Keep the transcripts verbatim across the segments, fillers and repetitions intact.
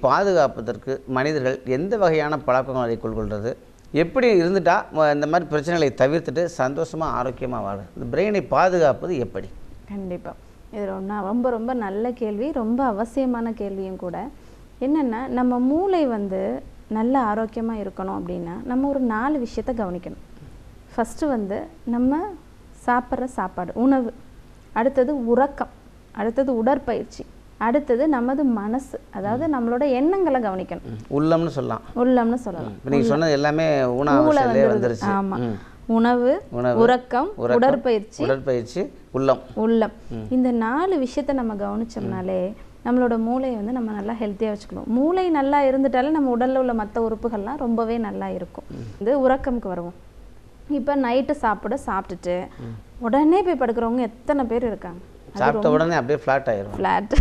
பாதுகாப்பதற்கு மனிதர்கள் எந்த வகையான பழக்கங்களை கொள்கிறது, எப்படி இருந்துட்டா இந்த மாதிரி பிரச்சனைகளை தவிர்த்துட்டு சந்தோஷமாக ஆரோக்கியமாக வாழ இந்த பிரெயினை பாதுகாப்பது எப்படி? கண்டிப்பாக இது ரொம்ப ரொம்ப ரொம்ப நல்ல கேள்வி, ரொம்ப அவசியமான கேள்வியும் கூட. என்னென்னா நம்ம மூளை வந்து நல்ல ஆரோக்கியமாக இருக்கணும் அப்படின்னா நம்ம ஒரு நாலு விஷயத்தை கவனிக்கணும். ஃபஸ்ட்டு வந்து நம்ம சாப்பிட்ற சாப்பாடு, உணவு, அடுத்தது உறக்கம், அடுத்தது உடற்பயிற்சி, அடுத்தது நமது மனசு, அதாவது நம்மளோட எண்ணங்களை கவனிக்கணும். உள்ளம்னு சொல்லலாம் உள்ளம்னு சொல்லலாம். நீங்கள் சொன்னது எல்லாமே உணவு வந்துருச்சு. ஆமாம், உணவு, உறக்கம், உடற்பயிற்சி, உடற்பயிற்சி, உள்ளம் உள்ளம் இந்த நாலு விஷயத்தை நம்ம கவனிச்சோம்னாலே நம்மளோட மூளையை வந்து நம்ம நல்லா ஹெல்த்தியாக வச்சுக்கணும். மூளை நல்லா இருந்துட்டாலே நம்ம உடலில் உள்ள மற்ற உறுப்புகள்லாம் ரொம்பவே நல்லா இருக்கும். இது உறக்கம்க்கு வருவோம். இப்போ நைட்டு சாப்பிட சாப்பிட்டுட்டு உடனே போய் படுக்கிறவங்க எத்தனை பேர் இருக்காங்க? சாப்பிட்ட உடனே அப்படியே ஃப்ளாட் ஆயிரும். ஃப்ளாட்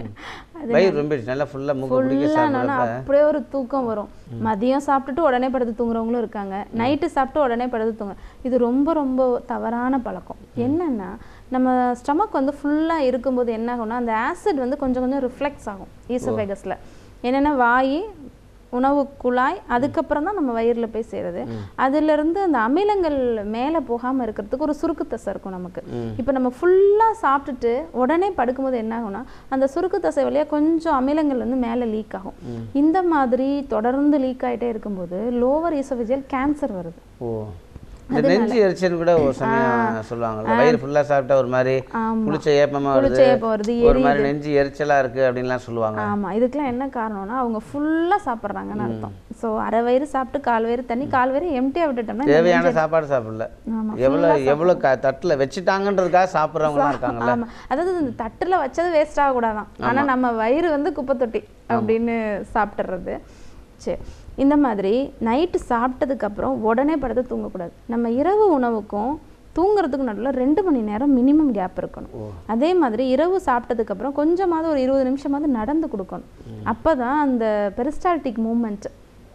வயிறு ரொம்ப நல்லா ஃபுல்லா மூக்கு பிடிக்க சாப்பிடுறப்ப அப்படியே ஒரு தூக்கம் வரும். மதியம் சாப்பிட்டுட்டு உடனே படுத்து தூங்குறவங்களும் இருக்காங்க, நைட்டு சாப்பிட்டு உடனே படுத்து தூங்க. இது ரொம்ப ரொம்ப தவறான பழக்கம். என்னன்னா நம்ம ஸ்டமக் வந்து ஃபுல்லாக இருக்கும்போது என்ன ஆகும்னா அந்த ஆசிட் வந்து கொஞ்சம் கொஞ்சம் ரிஃப்ளெக்ஸ் ஆகும் ஈசோஃபேகஸில். என்னென்னா வாய், உணவு குழாய், அதுக்கப்புறம் தான் நம்ம வயிறில் போய் சேருது. அதுலேருந்து அந்த அமிலங்கள் மேலே போகாமல் இருக்கிறதுக்கு ஒரு சுருக்கு தசை இருக்கும் நமக்கு. இப்போ நம்ம ஃபுல்லாக சாப்பிட்டுட்டு உடனே படுக்கும்போது என்ன ஆகும்னா அந்த சுருக்கு தசை வழியாக கொஞ்சம் அமிலங்கள் வந்து மேலே லீக் ஆகும். இந்த மாதிரி தொடர்ந்து லீக் ஆகிட்டே இருக்கும்போது லோவர் ஈசோஃபேஜியல் கேன்சர் வருது. இந்த நெஞ்சு எரிச்சல் கூட ஒரு சமயம் சொல்லுவாங்கல்ல, வயிறு ஃபுல்லாக சாப்பிட்டா ஒரு மாதிரி புளிச்ச ஏப்பமாக வருது, ஒரு மாதிரி நெஞ்சு எரிச்சலாக இருக்குது அப்படின்லாம் சொல்லுவாங்க. ஆமாம், இதுக்கெல்லாம் என்ன காரணம்னா அவங்க ஃபுல்லாக சாப்பிட்றாங்கன்னு அர்த்தம். ஸோ அரை வயிறு சாப்பிட்டு கால் வயிறு தண்ணி, கால் வயிறு எம்டியாக விட்டுட்டோம்னா தேவையான சாப்பாடு சாப்பிடல. எவ்வளோ எவ்வளோ க தட்டில் வச்சுட்டாங்கன்றதுக்காக சாப்பிட்றவங்களாம் இருக்காங்கல்ல. ஆமாம், அதாவது இந்த தட்டில் வச்சது வேஸ்ட் ஆகக்கூடாதான், ஆனால் நம்ம வயிறு வந்து குப்பை தொட்டி அப்படின்னு சாப்பிட்றது. சரி, இந்த மாதிரி நைட்டு சாப்பிட்டதுக்கப்புறம் உடனே படுத்து தூங்கக்கூடாது. நம்ம இரவு உணவுக்கும் தூங்குறதுக்கு நடுவில் ரெண்டு மணி நேரம் மினிமம் கேப் இருக்கணும். அதே மாதிரி இரவு சாப்பிட்டதுக்கப்புறம் கொஞ்சமாவது ஒரு இருபது நிமிஷமாவது நடந்து கொடுக்கணும். அப்போ தான் அந்த பெரிஸ்டால்டிக் மூமெண்ட்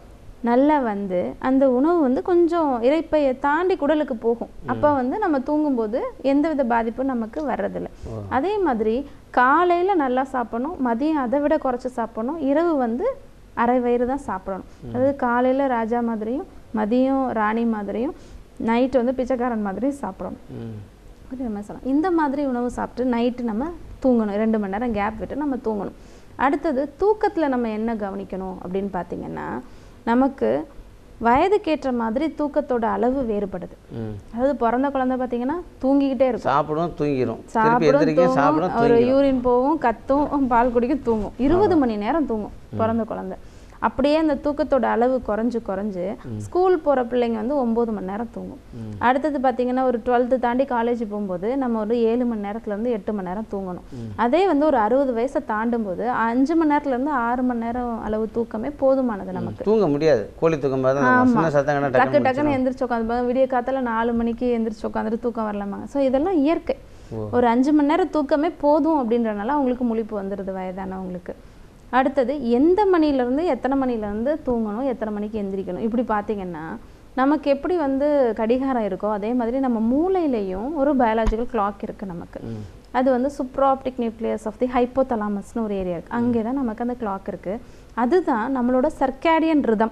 நல்லா வந்து அந்த உணவு வந்து கொஞ்சம் இறைப்பையை தாண்டி குடலுக்கு போகும். அப்போ வந்து நம்ம தூங்கும்போது எந்தவித பாதிப்பும் நமக்கு வர்றதில்லை. அதே மாதிரி காலையில் நல்லா சாப்பிடணும், மதியம் அதை விட குறைச்சி சாப்பிடணும், இரவு வந்து அரை வயிறு தான் சாப்பிடணும். அதாவது காலையில் ராஜா மாதிரியும் மதியம் ராணி மாதிரியும் நைட்டு வந்து பிச்சைக்காரன் மாதிரியும் சாப்பிடணும். சொல்லலாம் இந்த மாதிரி உணவு சாப்பிட்டு நைட்டு நம்ம தூங்கணும். ரெண்டு மணி நேரம் கேப் விட்டு நம்ம தூங்கணும். அடுத்தது தூக்கத்தில் நம்ம என்ன கவனிக்கணும் அப்படின்னு பார்த்தீங்கன்னா நமக்கு வயதுக்கேற்ற மாதிரி தூக்கத்தோட அளவு வேறுபடுது. அதாவது பிறந்த குழந்தை பார்த்தீங்கன்னா தூங்கிக்கிட்டே இருக்கும், சாப்பிடும் தூங்கிடும், சாப்பிடும், ஒரு யூரின் போகும், கத்தும், பால் குடிக்கும், தூங்கும். இருபது மணி நேரம் தூங்கும் பிறந்த குழந்தை. அப்படியே அந்த தூக்கத்தோட அளவு குறைஞ்சு குறைஞ்சு ஸ்கூல் போகிற பிள்ளைங்க வந்து ஒம்பது மணி நேரம் தூங்கும். அடுத்தது பார்த்தீங்கன்னா ஒரு டுவெல்த்து தாண்டி காலேஜ் போகும்போது நம்ம ஒரு ஏழு மணி நேரத்துலேருந்து எட்டு மணி நேரம் தூங்கணும். அதே வந்து ஒரு அறுபது வயசை தாண்டும் போது அஞ்சு மணி நேரத்துலேருந்து ஆறு மணி நேரம் அளவு தூக்கமே போதுமானது. நமக்கு தூங்க முடியாது, கோழி தூக்கம் டக்கு டக்குன்னு எந்திரிச்சு உட்காந்து விடிய காத்தால நாலு மணிக்கு எந்திரிச்சு உட்காந்துட்டு தூக்கம் வரலாமாங்க. ஸோ இதெல்லாம் இயற்கை. ஒரு அஞ்சு மணி நேரம் தூக்கமே போதும் அப்படின்றனால அவங்களுக்கு முழிப்பு வந்துடுது வயதானவங்களுக்கு. அடுத்தது எந்த மணிலேருந்து எத்தனை மணிலேருந்து தூங்கணும், எத்தனை மணிக்கு எந்திரிக்கணும், இப்படி பார்த்தீங்கன்னா நமக்கு எப்படி வந்து கடிகாரம் இருக்கோ அதே மாதிரி நம்ம மூளையிலையும் ஒரு பயாலஜிக்கல் கிளாக் இருக்குது நமக்கு. அது வந்து சூப்ராஆப்டிக் நியூக்ளியஸ் ஆஃப் தி ஹைப்போதலாமஸ்னு ஒரு ஏரியா இருக்குது, அங்கே தான் நமக்கு அந்த கிளாக் இருக்குது. அதுதான் நம்மளோட சர்க்காடியன் ரிதம்.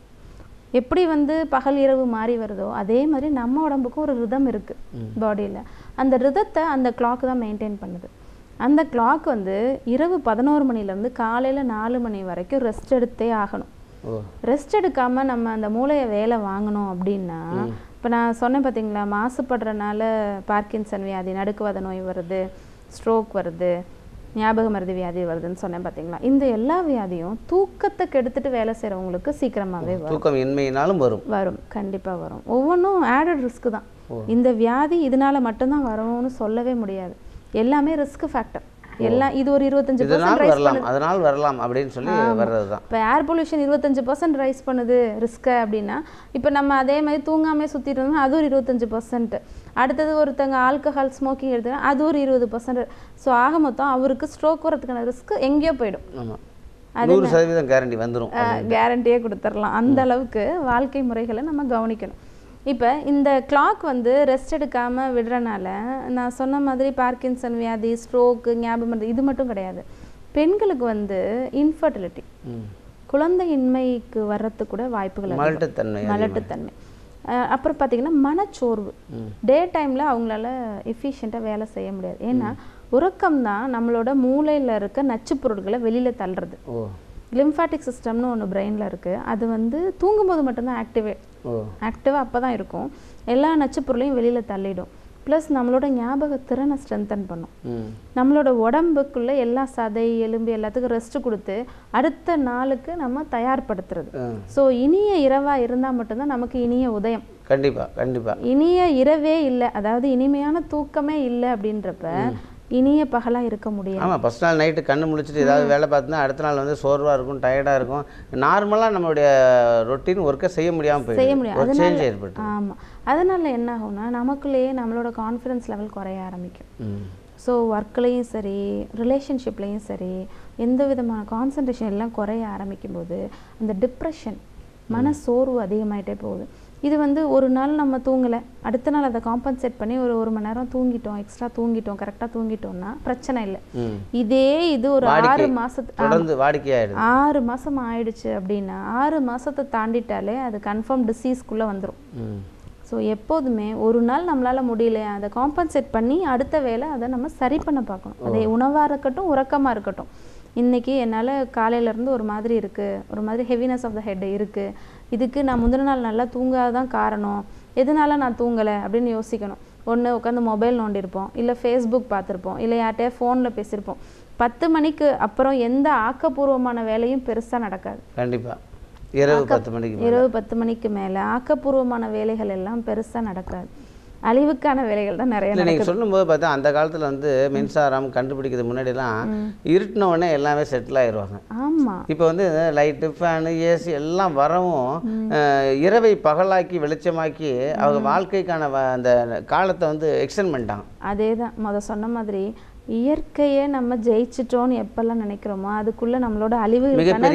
எப்படி வந்து பகல் இரவு மாறி வருதோ அதே மாதிரி நம்ம உடம்புக்கும் ஒரு ரிதம் இருக்குது பாடியில். அந்த ரிதத்தை அந்த கிளாக் தான் மெயின்டைன் பண்ணுது. அந்த கிளாக் வந்து இரவு பதினோரு மணிலேருந்து காலையில் நாலு மணி வரைக்கும் ரெஸ்ட் எடுத்தே ஆகணும். ரெஸ்ட் எடுக்காமல் நம்ம அந்த மூளையை வேலை வாங்கணும் அப்படின்னா, இப்போ நான் சொன்னேன் பார்த்தீங்களா, மாசுபடுறதுனால பார்க்கின்சன் வியாதி, நடுக்குவாத நோய் வருது, ஸ்ட்ரோக் வருது, ஞாபக மருதி வியாதி வருதுன்னு சொன்னேன் பார்த்தீங்களா. இந்த எல்லா வியாதியும் தூக்கத்தை கெடுத்துட்டு வேலை செய்கிறவங்களுக்கு சீக்கிரமாகவே வரும். தூக்கம் இன்மையினாலும் வரும் வரும் கண்டிப்பாக வரும். ஒவ்வொன்றும் ஆடட் ரிஸ்க் தான். இந்த வியாதி இதனால மட்டும்தான் வரும்னு சொல்லவே முடியாது. எல்லாமே ரிஸ்க் ஃபேக்டர். எல்லாம் இது ஒரு இருபத்தஞ்சு பர்சன்ட் ரைஸ் பண்ணுது, அதனால வரலாம் அப்படின்னு சொல்லி வர்றது தான். இப்போ ஏர் பொல்யூஷன் இருபத்தஞ்சு பர்சன்ட் ரைஸ் பண்ணுது ரிஸ்க்கை அப்படின்னா, இப்போ நம்ம அதே மாதிரி தூங்காமல் சுற்றிட்டு இருந்தோம்னா அது ஒரு இருபத்தஞ்சு பர்சன்ட். அடுத்தது ஒருத்தங்க ஆல்கஹால் ஸ்மோக்கிங் எடுத்துனா அது ஒரு இருபது பர்சன்ட். ஸோ ஆக மொத்தம் அவருக்கு ஸ்ட்ரோக் வரதுக்கான ரிஸ்க் எங்கேயோ போயிடும். நூறு சதவீதம் கேரண்டி வந்துடும், கேரண்டியே கொடுத்துடலாம். அந்த அளவுக்கு வாழ்க்கை முறைகளை நம்ம கவனிக்கணும். இப்போ இந்த கிளாக் வந்து ரெஸ்ட் எடுக்காமல் விடுறனால நான் சொன்ன மாதிரி பார்க்கின்சன் வியாதி, ஸ்ட்ரோக்கு, ஞாபகம் மருதி இது மட்டும் கிடையாது. பெண்களுக்கு வந்து இன்ஃபர்டிலிட்டி, குழந்தையின்மைக்கு வர்றதுக்கு கூட வாய்ப்புகள் அதிகம். மலட்டுத்தன்மை மலட்டுத்தன்மை அஹ் அப்புறம் பார்த்தீங்கன்னா மனச்சோர்வு. டே டைமில் அவங்களால எஃபிஷியண்ட்டாக வேலை செய்ய முடியாது. ஏன்னா உறக்கம் தான் நம்மளோட மூளையில் இருக்க நச்சுப் பொருட்களை வெளியில் தள்ளுறது. லிம்ஃபாட்டிக் சிஸ்டம்னு ஒன்று பிரெயினில் இருக்குது. அது வந்து தூங்கும்போது மட்டும்தான் ஆக்டிவே ஆக்டிவாக அப்போ தான் இருக்கும். எல்லா நச்சுப் பொருளையும் வெளியில் தள்ளிடும். ப்ளஸ் நம்மளோட ஞாபக திறனை ஸ்ட்ரென்தன் பண்ணும். நம்மளோட உடம்புக்குள்ளே எல்லா சதை எலும்பு எல்லாத்துக்கும் ரெஸ்ட் கொடுத்து அடுத்த நாளுக்கு நம்ம தயார்படுத்துறது. ஸோ இனிய இரவாக இருந்தால் மட்டும்தான் நமக்கு இனிய உதயம். கண்டிப்பாக கண்டிப்பாக இனிய இரவே இல்லை, அதாவது இனிமையான தூக்கமே இல்லை அப்படின்றப்ப இனிய பகலாக இருக்க முடியும். ஆமாம், ஃபஸ்ட் நாள் நைட்டு கண்ணு முழிச்சிட்டு ஏதாவது வேலை பார்த்தோன்னா அடுத்த நாள் வந்து சோர்வாக இருக்கும், டயர்டாக இருக்கும். நார்மலாக நம்மளுடைய ரொட்டீன் ஒர்க்கை செய்ய முடியாமல் செய்ய முடியும். போயிடும், சேஞ்ச் ஏற்பட்டு. ஆமாம், அதனால் என்ன ஆகும்னா நமக்குள்ளேயே நம்மளோட கான்ஃபிடன்ஸ் லெவல் குறைய ஆரம்பிக்கும். ஸோ ஒர்க்லேயும் சரி ரிலேஷன்ஷிப்லேயும் சரி எந்த விதமான கான்சன்ட்ரேஷன் எல்லாம் குறைய ஆரம்பிக்கும் போது அந்த டிப்ரெஷன் மன சோர்வு அதிகமாகிட்டே போகுது. இது வந்து ஒரு நாள் நம்ம தூங்கலை, அடுத்த நாள் அதை காம்பன்சேட் பண்ணி ஒரு ஒரு மணி நேரம் தூங்கிட்டோம், எக்ஸ்ட்ரா தூங்கிட்டோம், கரெக்டாக தூங்கிட்டோம்னா பிரச்சனை இல்லை. இதே இது ஒரு ஆறு மாதத்து வாடிக்கையாயிடுது ஆறு மாதம் ஆயிடுச்சு அப்படின்னா ஆறு மாதத்தை தாண்டிட்டாலே அது கன்ஃபார்ம் டிசீஸ்க்குள்ளே வந்துடும். ஸோ எப்போதுமே ஒரு நாள் நம்மளால் முடியலையா அதை காம்பன்சேட் பண்ணி அடுத்த வேளை அதை நம்ம சரி பண்ண பார்க்கணும். அதே உணவாக இருக்கட்டும் உறக்கமாக இருக்கட்டும். இன்றைக்கி என்னால் காலையிலேருந்து ஒரு மாதிரி இருக்குது, ஒரு மாதிரி ஹெவினஸ் ஆஃப் த ஹெட் இருக்குது, இதுக்கு நான் முந்தின நாள் நல்லா தூங்காதான் காரணம், எதனால நான் தூங்கலை அப்படின்னு யோசிக்கணும். ஒன்று உட்காந்து மொபைல் நோண்டியிருப்போம், இல்லை ஃபேஸ்புக் பார்த்துருப்போம், இல்லை யார்கிட்டயே ஃபோனில் பேசியிருப்போம். பத்து மணிக்கு அப்புறம் எந்த ஆக்கப்பூர்வமான வேலையும் பெருசாக நடக்காது. கண்டிப்பாக இரவு பத்து மணிக்கு இரவு பத்து மணிக்கு மேலே ஆக்கப்பூர்வமான வேலைகள் எல்லாம் பெருசாக நடக்காது, அழிவுக்கான வேலைகள் தான் நிறைய. நீங்கள் சொல்லும்போது பார்த்தா அந்த காலத்தில் வந்து மின்சாரம் கண்டுபிடிக்கிறது முன்னாடிலாம் இருட்டின உடனே எல்லாமே செட்டில் ஆயிடுவாங்க. ஆமாம், இப்போ வந்து லைட்டு ஃபேனு ஏசி எல்லாம் வரவும் இரவை பகலாக்கி வெளிச்சமாக்கி அவங்க வாழ்க்கைக்கான அந்த காலத்தை வந்து எக்ஸ்டெண்ட் பண்ணிட்டாங்க. அதே தான் முத சொன்ன மாதிரி இயற்கையை நம்ம ஜெயிச்சிட்டோன்னு எப்பெல்லாம் நினைக்கிறோமோ அதுக்குள்ள நம்மளோட அழிவு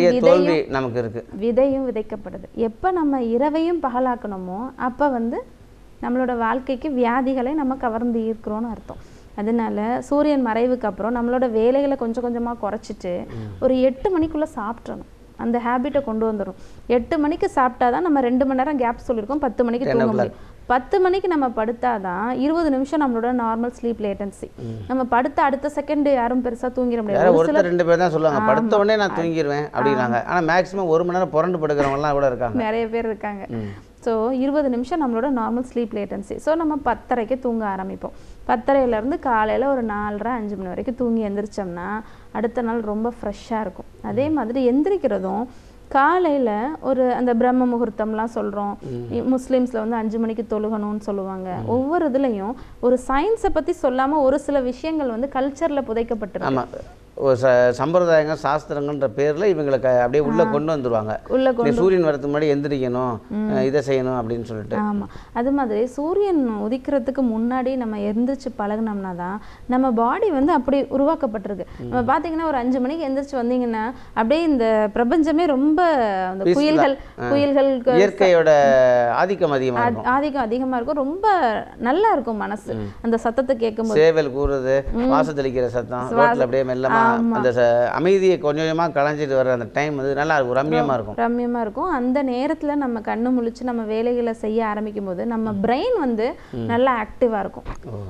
நமக்கு இருக்கு, விதையும் விதைக்கப்படுது. எப்போ நம்ம இரவையும் பகலாக்கணுமோ அப்போ வந்து நம்மளோட வாழ்க்கைக்கு வியாதிகளை நம்ம கவர்ந்து ஈர்க்கிறோன்னு அர்த்தம். அதனால சூரியன் மறைவுக்கு அப்புறம் நம்மளோட வேலைகளை கொஞ்சம் கொஞ்சமாக குறைச்சிட்டு ஒரு எட்டு மணிக்குள்ளே சாப்பிட்றணும். அந்த ஹேபிட்டை கொண்டு வந்துடும். எட்டு மணிக்கு சாப்பிட்டா தான் நம்ம ரெண்டு மணி நேரம் கேப் சொல்லியிருக்கோம், பத்து மணிக்கு தூங்க முடியும். பத்து மணிக்கு நம்ம படுத்தாதான் இருபது நிமிஷம் நம்மளோட நார்மல் ஸ்லீப் லேட்டன்சி. நம்ம படுத்த அடுத்த செகண்ட் யாரும் பெருசா தூங்கிட முடியாது. ஒருத்தர் ரெண்டு பேர் தான் சொல்லுவாங்க படுத்த உடனே நான் தூங்கிடுவேன் அப்படிங்கிறாங்க. ஆனால் மேக்ஸிமம் ஒரு மணி நேரம் புரண்டு படுக்கிறவங்கலாம் கூட இருக்காங்க, நிறைய பேர் இருக்காங்க. ஸோ இருபது நிமிஷம் நம்மளோட நார்மல் ஸ்லீப் லேட்டன்சி. ஸோ நம்ம பத்தரைக்கு தூங்க ஆரம்பிப்போம். பத்தரையிலேருந்து காலையில் ஒரு நாலரை அஞ்சு மணி வரைக்கும் தூங்கி எந்திரிச்சோம்னா அடுத்த நாள் ரொம்ப ஃப்ரெஷ்ஷாக இருக்கும். அதே மாதிரி எந்திரிக்கிறதும் காலையில் ஒரு அந்த பிரம்ம முகூர்த்தம்லாம் சொல்கிறோம், முஸ்லீம்ஸில் வந்து அஞ்சு மணிக்கு தொழுகணும்னு சொல்லுவாங்க. ஒவ்வொரு இதுலேயும் ஒரு சயின்ஸை பற்றி சொல்லாமல் ஒரு சில விஷயங்கள் வந்து கல்ச்சரில் புதைக்கப்பட்டிருக்கு. ஒரு ச சம்பிரதாயங்கள் சாஸ்திரங்கள்ன்ற பேரில் இவங்களுக்கு அப்படியே உள்ளே கொண்டு வந்துடுவாங்க. உள்ளே கொண்டு சூரியன் வரதுக்கு முன்னாடி எந்திரிக்கணும், இதை செய்யணும் அப்படின்னு சொல்லிட்டு. ஆமாம், அது மாதிரி சூரியன் உதிக்கிறதுக்கு முன்னாடி நம்ம எந்திரிச்சு பழகினோம்னா தான் நம்ம பாடி வந்து அப்படி உருவாக்கப்பட்டிருக்கு. நம்ம பார்த்தீங்கன்னா ஒரு அஞ்சு மணிக்கு எந்திரிச்சு வந்தீங்கன்னா அப்படியே இந்த பிரபஞ்சமே ரொம்ப அந்த குயில்கள் குயில்கள் இயற்கையோட ஆதிக்கம் அதிகமாக ஆதிக்கம் அதிகமாக இருக்கும். ரொம்ப நல்லா இருக்கும் மனசு அந்த சத்தத்தை கேட்கும்போது. சேவல் கூறுறது, வாசத்தளிக்கிற சத்தம், ரோட்டில் அப்படியே மெல்லமா அந்த அமைதியை கொஞ்சம் கொஞ்சமாக களைஞ்சிட்டு வர அந்த டைம் வந்து நல்லா இருக்கும், ரம்யமாக இருக்கும் ரம்யமாக இருக்கும். அந்த நேரத்தில் நம்ம கண்ணு முழிச்சு நம்ம வேலைகளை செய்ய ஆரம்பிக்கும் போது நம்ம பிரெயின் வந்து நல்லா ஆக்டிவாக இருக்கும்.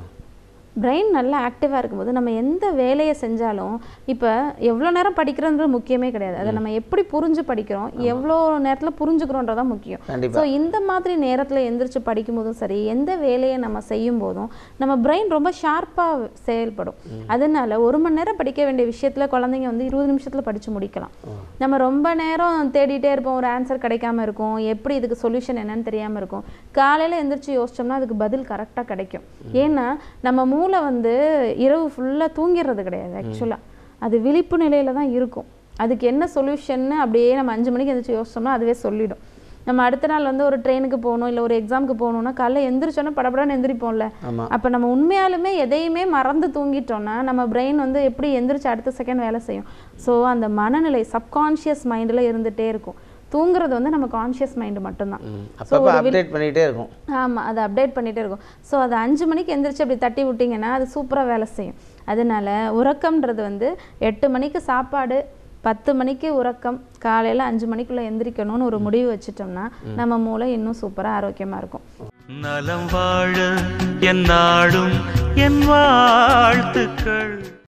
பிரெயின் நல்லா ஆக்டிவாக இருக்கும்போது நம்ம எந்த வேலையை செஞ்சாலும் இப்போ எவ்வளோ நேரம் படிக்கிறோன்றது முக்கியமே கிடையாது, அதை நம்ம எப்படி புரிஞ்சு படிக்கிறோம், எவ்வளோ நேரத்தில் புரிஞ்சுக்கிறோன்றதான் முக்கியம். ஸோ இந்த மாதிரி நேரத்தில் எந்திரிச்சு படிக்கும் போதும் சரி, எந்த வேலையை நம்ம செய்யும் போதும் நம்ம பிரெயின் ரொம்ப ஷார்ப்பாக செயல்படும். அதனால ஒரு மணி நேரம் படிக்க வேண்டிய விஷயத்தில் குழந்தைங்க வந்து இருபது நிமிஷத்தில் படித்து முடிக்கலாம். நம்ம ரொம்ப நேரம் தேடிட்டே இருப்போம், ஒரு ஆன்சர் கிடைக்காம இருக்கும், எப்படி இதுக்கு சொல்யூஷன் என்னன்னு தெரியாமல் இருக்கும். காலையில் எந்திரிச்சு யோசிச்சோம்னா அதுக்கு பதில் கரெக்டாக கிடைக்கும். ஏன்னா நம்ம மூளை வந்து இரவு ஃபுல்லாக தூங்கிடுறது கிடையாது, ஆக்சுவலாக அது விழிப்பு நிலையில் தான் இருக்கும். அதுக்கு என்ன சொல்யூஷன்னு அப்படியே நம்ம அஞ்சு மணிக்கு எந்திரிச்சு யோசிச்சோம்னா அதுவே சொல்லிடும். நம்ம அடுத்த நாள் வந்து ஒரு ட்ரெயினுக்கு போகணும் இல்லை ஒரு எக்ஸாமுக்கு போகணும்னா காலைல எந்திரிச்சோன்னா படப்படான்னு எந்திரிப்போம்ல. அப்போ நம்ம உண்மையாலுமே எதையுமே மறந்து தூங்கிட்டோம்னா நம்ம பிரெயின் வந்து எப்படி எந்திரிச்சு அடுத்த செகண்ட் வேலை செய்யும். ஸோ அந்த மனநிலை சப்கான்ஷியஸ் மைண்டில் இருந்துகிட்டே இருக்கும். தூங்குறது வந்து நம்ம கான்ஷியஸ் மைண்டு மட்டும்தான். அப்டேட் பண்ணிகிட்டே இருக்கும். ஆமாம், அதை அப்டேட் பண்ணிகிட்டே இருக்கும். ஸோ அது அஞ்சு மணிக்கு எந்திரிச்சு அப்படி தட்டி விட்டிங்கன்னா அது சூப்பராக வேலை செய்யும். அதனால உறக்கம்ன்றது வந்து எட்டு மணிக்கு சாப்பாடு, பத்து மணிக்கு உறக்கம், காலையில் அஞ்சு மணிக்குள்ளே எந்திரிக்கணும்னு ஒரு முடிவு வச்சுட்டோம்னா நம்ம மூளை இன்னும் சூப்பராக ஆரோக்கியமாக இருக்கும். நலம் வாழ என் நாடும் என் வாழ்த்துக்கள்.